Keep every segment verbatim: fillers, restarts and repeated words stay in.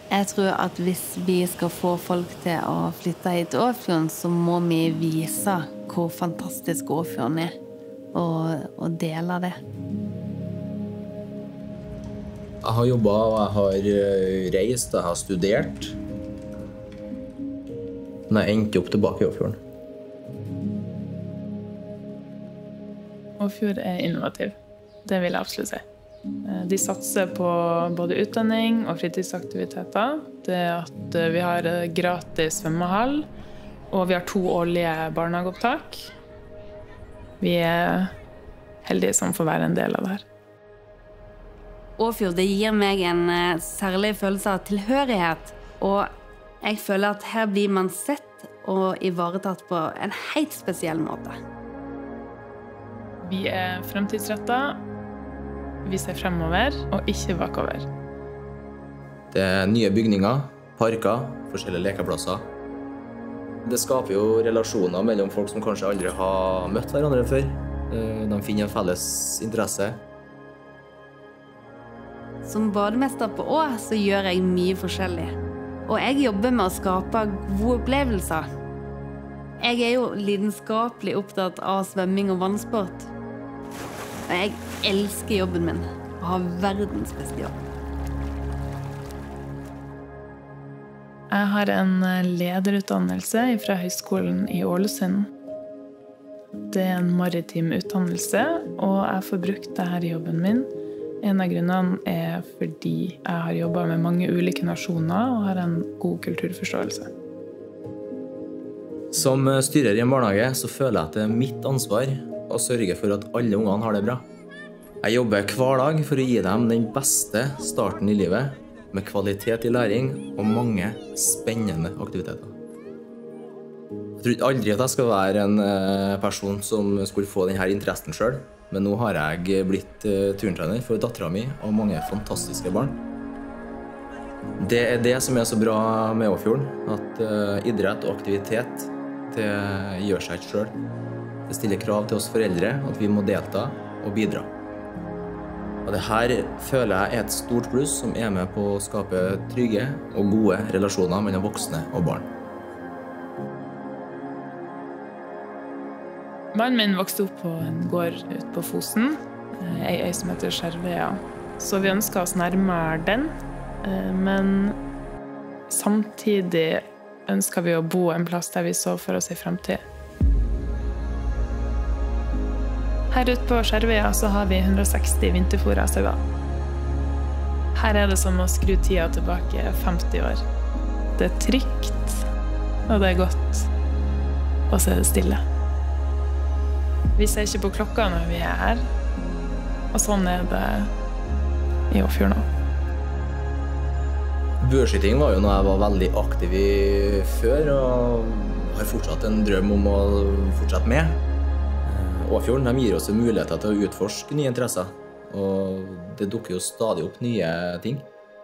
Jeg tror at hvis vi skal få folk til å flytte hit til Åfjorden, så må vi vise hvor fantastisk Åfjorden er, og, og dele det. Jeg har jobbet, og jeg har reist, og jeg har studert. Men jeg endte opp tilbake i Åfjorden. Åfjord er innovativ. Det vil jeg absolutt si. De satser på både utdanning og fritidsaktiviteter. Det at vi har gratis svømmehall, og vi har to årlige barnehageopptak. Vi er heldige som får være en del av det her. Åfjord, det gir meg en særlig følelse av tilhørighet, og jeg føler at her blir man sett og ivaretatt på en helt spesiell måte. Vi er fremtidsrettet, vi ser fremover og ikke bakover. Det er nye bygninger, parker, forskjellige lekeplasser. Det skaper jo relasjoner mellom folk som kanskje aldri har møtt hverandre før. De finner en felles interesse. Som bademester på Å så gjør jeg mye forskjellig. Og jeg jobber med å skape gode opplevelser. Jeg er jo lidenskapelig opptatt av svømming og vannsport. Og jeg elsker jobben min og har verdens beste jobb. Jeg har en lederutdannelse fra Høgskolen i Ålesund. Det er en maritim utdannelse, og jeg får brukt det her i jobben min. En av grunnene er fordi jeg har jobbet med mange ulike nasjoner og har en god kulturforståelse. Som styrer i en barnehage så føler jeg at det er mitt ansvar å sørge for at alle ungene har det bra. Jeg jobber hver dag for å gi dem den beste starten i livet, med kvalitet i læring og mange spennende aktiviteter. Jeg tror aldri at jeg skal være en person som skulle få denne interessen selv, men nå har jeg blitt turntrener for datteren min og mange fantastiske barn. Det er det som er så bra med Åfjorden, at idrett og aktivitet det gjør seg ikke selv. Det stiller krav til oss foreldre at vi må delta og bidra. Og det her føler jeg er et stort pluss som er med på å skape trygge og gode relasjoner mellom voksne og barn. Mannen min vokste opp på en gård ute på Fosen, en øy som heter Skjervøya. Så vi ønsket oss nærmere den, men samtidig ønsket vi å bo en plass der vi så for oss i fremtiden. Her ute på Skjervøya så har vi hundre og seksti vinterfôra sauer. Her er det som å skru tida tilbake femti år. Det er trygt, og det er godt, og så er det stille. Vi ser ikke på klokka når vi er her, og sånn er det i Åfjord nå. Bueskyting var jo noe jeg var veldig aktiv i før, og har fortsatt en drøm om å fortsette med. Åfjorden de gir oss muligheter til å utforske nye interesser, og det dukker jo stadig opp nye ting.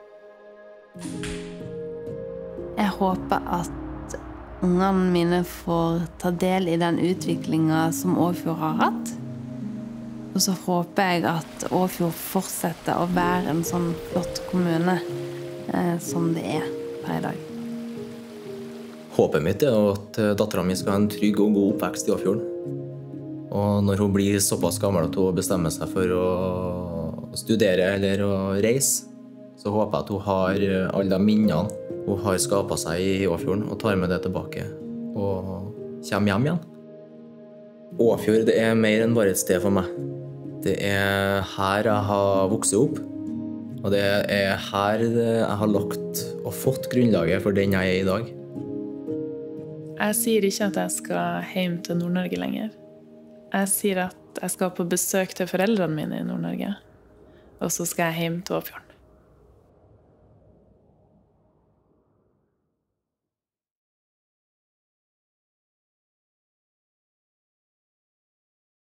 Jeg håper at ungene mine får ta del i den utviklingen som Åfjord har hatt. Og så håper jeg at Åfjord fortsetter å være en sånn flott kommune eh, som det er per i dag. Håpet mitt er at datteren min skal ha en trygg og god oppvekst i Åfjorden. Og når hun blir såpass gammel at hun bestemmer seg for å studere eller å reise, så håper jeg at hun har alle de minnene hun har skapet seg i Åfjorden og tar med det tilbake og kommer hjem igjen. Åfjord det er mer enn bare et sted for meg. Det er her jeg har vokset opp, og det er her jeg har lagt og fått grunnlaget for den jeg er i dag. Jeg sier ikke at jeg skal hjem til Nord-Norge lenger. Jeg sier at jeg skal på besøk til foreldrene mine i Nord-Norge, og så skal jeg hjem til Åfjorden.